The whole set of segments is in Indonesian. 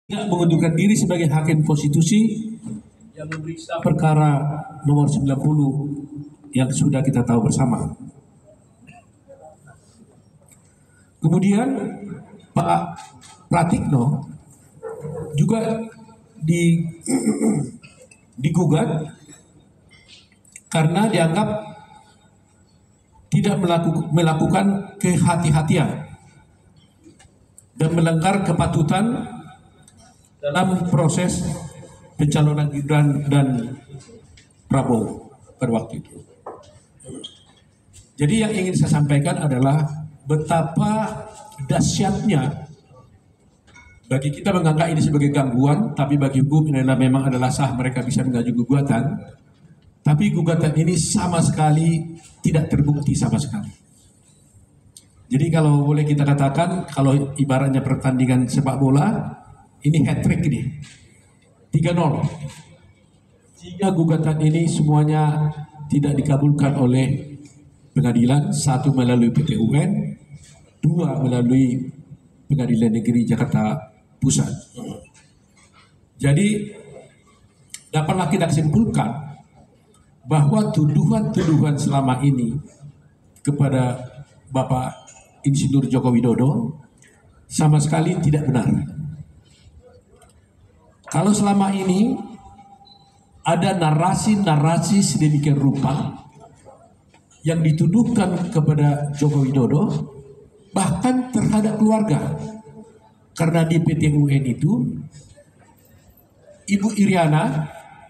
tidak mengundurkan diri sebagai hakim konstitusi yang memeriksa perkara nomor 90 yang sudah kita tahu bersama. Kemudian Pak Pratikno juga digugat karena dianggap tidak melakukan kehati-hatian dan melanggar kepatutan dalam proses pencalonan Gibran dan Prabowo pada waktu itu. Jadi yang ingin saya sampaikan adalah betapa dahsyatnya bagi kita menganggap ini sebagai gangguan, tapi bagi hukum ini memang adalah sah, mereka bisa mengajukan gugatan. Tapi gugatan ini sama sekali tidak terbukti sama sekali. Jadi kalau boleh kita katakan, kalau ibaratnya pertandingan sepak bola, ini hat-trick ini, 3-0. Tiga gugatan ini semuanya tidak dikabulkan oleh pengadilan, satu melalui PT UN, dua melalui Pengadilan Negeri Jakarta Pusat. Jadi dapatlah kita simpulkan bahwa tuduhan-tuduhan selama ini kepada Bapak Insinyur Joko Widodo sama sekali tidak benar. Kalau selama ini ada narasi-narasi sedemikian rupa yang dituduhkan kepada Joko Widodo, bahkan terhadap keluarga, karena di PT UN itu Ibu Iriana,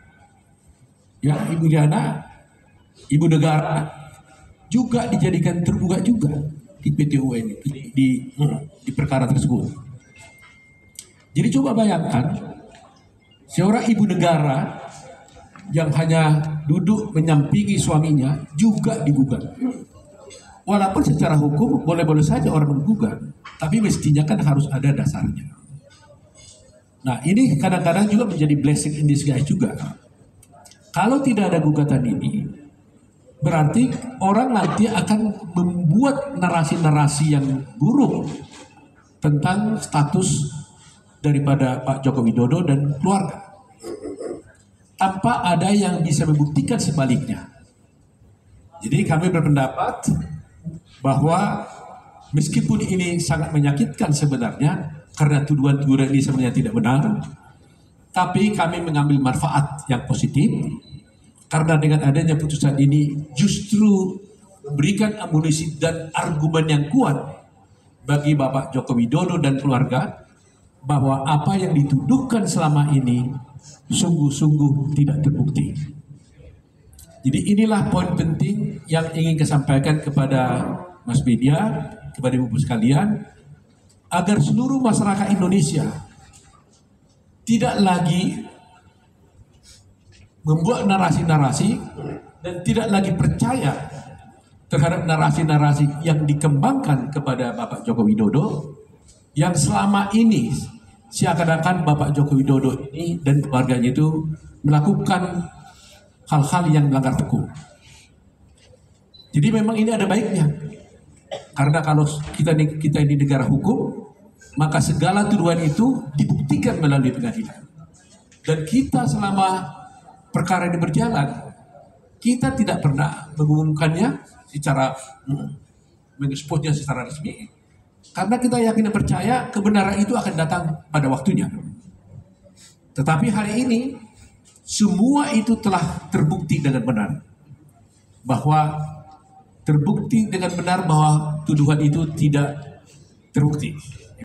Ibu negara juga dijadikan tergugat juga di PT UN itu, di perkara tersebut. Jadi coba bayangkan, seorang ibu negara yang hanya duduk menyampingi suaminya juga digugat. Walaupun secara hukum boleh-boleh saja orang menggugat, tapi mestinya kan harus ada dasarnya. Nah, ini kadang-kadang juga menjadi blessing in disguise juga. Kalau tidak ada gugatan ini, berarti orang nanti akan membuat narasi-narasi yang buruk tentang status daripada Pak Joko Widodo dan keluarga, tanpa ada yang bisa membuktikan sebaliknya. Jadi kami berpendapat bahwa meskipun ini sangat menyakitkan sebenarnya, karena tuduhan-tuduhan ini sebenarnya tidak benar, tapi kami mengambil manfaat yang positif, karena dengan adanya putusan ini justru memberikan amunisi dan argumen yang kuat bagi Bapak Joko Widodo dan keluarga, bahwa apa yang dituduhkan selama ini sungguh-sungguh tidak terbukti. Jadi inilah poin penting yang ingin saya sampaikan kepada Mas media, kepada ibu sekalian, agar seluruh masyarakat Indonesia tidak lagi membuat narasi-narasi dan tidak lagi percaya terhadap narasi-narasi yang dikembangkan kepada Bapak Joko Widodo, yang selama ini seakan-akan Bapak Joko Widodo ini dan keluarganya itu melakukan hal-hal yang melanggar hukum. Jadi memang ini ada baiknya, karena kalau kita ini negara hukum, maka segala tuduhan itu dibuktikan melalui pengadilan. Dan kita selama perkara ini berjalan, kita tidak pernah mengumumkannya secara mengeksposnya secara resmi, karena kita yakin dan percaya kebenaran itu akan datang pada waktunya. Tetapi hari ini semua itu telah terbukti dengan benar, terbukti dengan benar bahwa tuduhan itu tidak terbukti.